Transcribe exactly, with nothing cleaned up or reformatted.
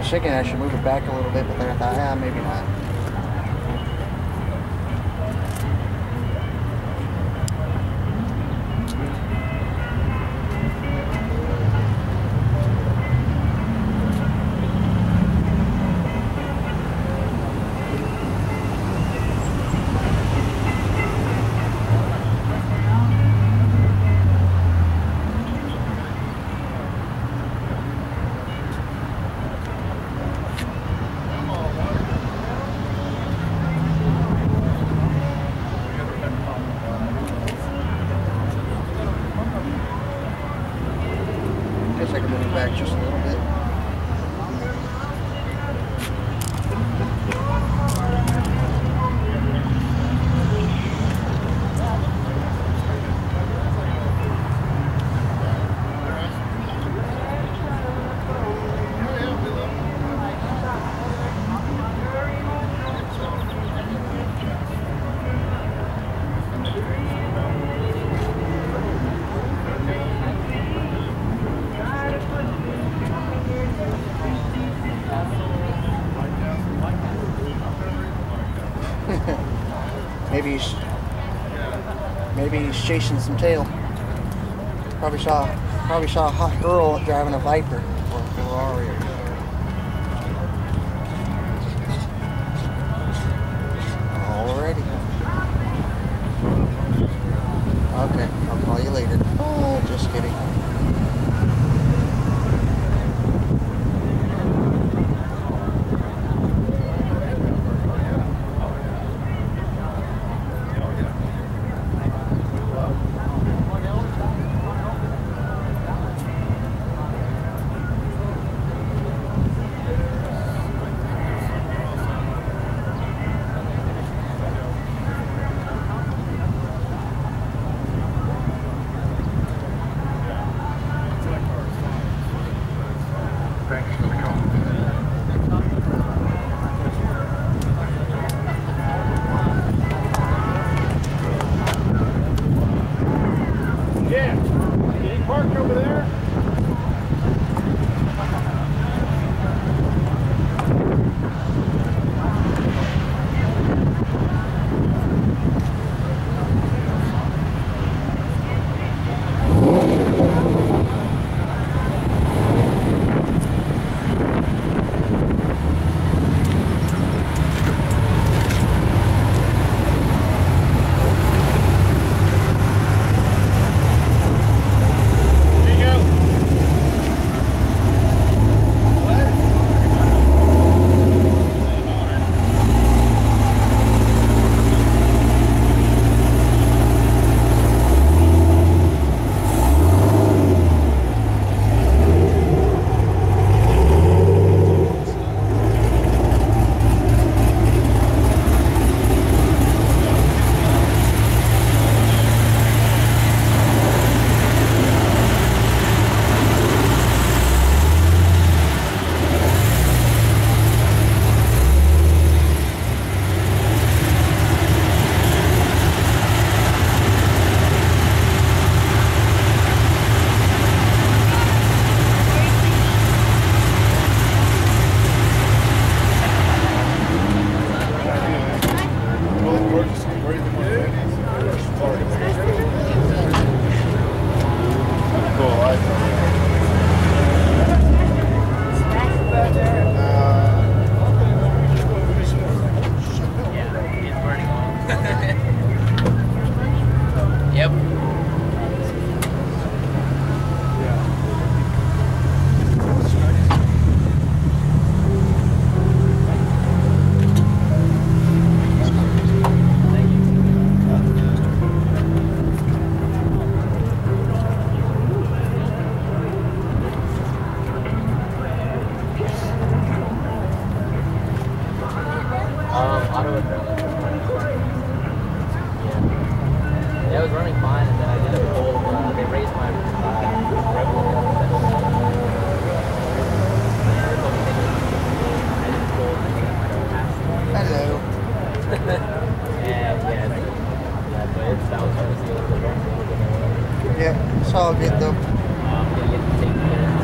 was thinking I should move it back a little bit, but then I thought, yeah, maybe not. Guess I can move it back just a little bit. Maybe he's maybe he's chasing some tail. Probably saw probably saw a hot girl driving a Viper or a Ferrari. Alrighty. Okay, I'll call you later. Oh, just kidding. Thanks for the call. Yeah, he parked over there. auto adrenaline. Yeah. Yeah, it was running fine, and then I did a full, uh, they raised my uh, rebel. Hello. yeah, yeah. Yeah, but it's, that was hard to see. Yeah, it's all good though. Um, I'm gonna get to take care of